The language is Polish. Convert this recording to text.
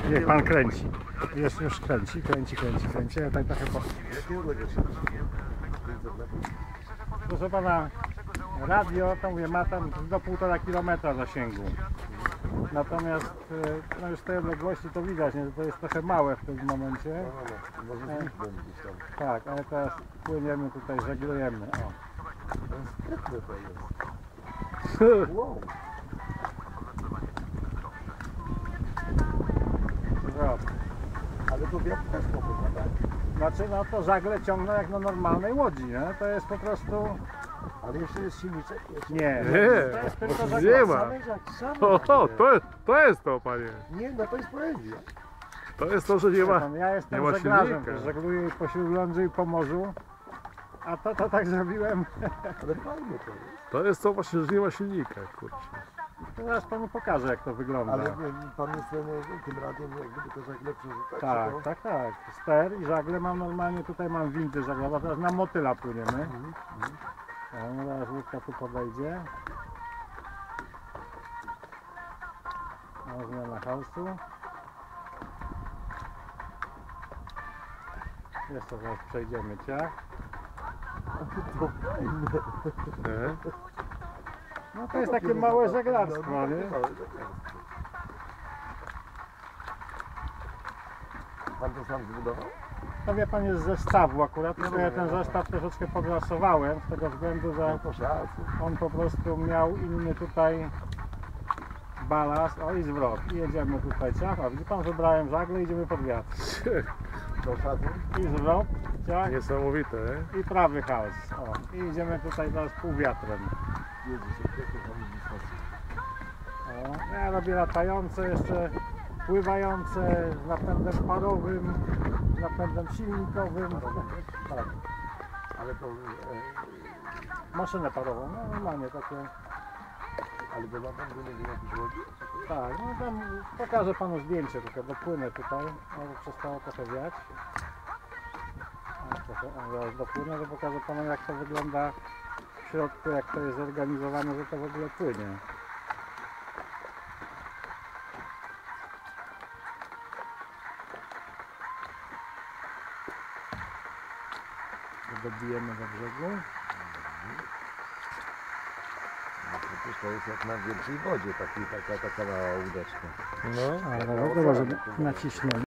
Niech pan kręci. Już kręci. Ja tak trochę po... Proszę pana, radio to mówię, ma tam do 1,5 kilometra zasięgu. Natomiast no już z tej odległości to widać, nie? To jest trochę małe w tym momencie. Tak, ale teraz płyniemy tutaj, żeglujemy. O. Wow. Ale to wiatr też popływa, tak? Znaczy no to żagle ciągną jak na normalnej łodzi, nie? To jest po prostu... Ale jeszcze jest silniczek? Nie, to jest tylko Nie żagle. ma. To jest to, panie. Nie, no to jest poezja. To jest to, że nie ma. Ja jestem nie ma żeglarzem, silnika. żegluję po Śródlądziu i po morzu. A to tak zrobiłem. Ale fajnie to jest. To jest to właśnie, że nie ma silnika, kurczę. Teraz panu pokażę, jak to wygląda. Ale pan jest tym radiem, jak gdyby to żagle przeżytać? Tak. Ster i żagle mam normalnie, tutaj mam windy żaglowe, teraz na motyla płyniemy. O, zaraz łódka tu podejdzie. O, zmiana hałsu. Jeszcze zaraz przejdziemy ciach. To fajne. Nie? No to jest takie małe żeglarstwo, nie? Pan to sam zbudował? To wie pan, jest z zestawu akurat, tylko ja ten zestaw troszeczkę podrasowałem z tego względu, że on po prostu miał inny tutaj balast, o i zwrot. I jedziemy tutaj ciach, a widzi pan, wybrałem żagle, idziemy pod wiatr. Do szaty? I zwrot, ciach Niesamowite, nie? i prawy chaos. O, i idziemy tutaj teraz półwiatrem. Jedzie się, jakie tam dystans. O, ja robię latające, jeszcze pływające z napędem parowym, z napędem silnikowym. Tak. Ale to... Maszynę parową, no normalnie takie. ale to ma pan do jakiejś łodzi? Tak, no tam pokażę panu zdjęcie, tylko dopłynę tutaj, może przestało trochę wiać. Zaraz dopłynę, to pokażę panu, jak to wygląda w środku, jak to jest zorganizowane, że to w ogóle płynie. Dobijemy do brzegu. Przecież to jest jak na wielkiej wodzie, taka mała łódeczka. No. Ale dobra, żeby naciśniemy.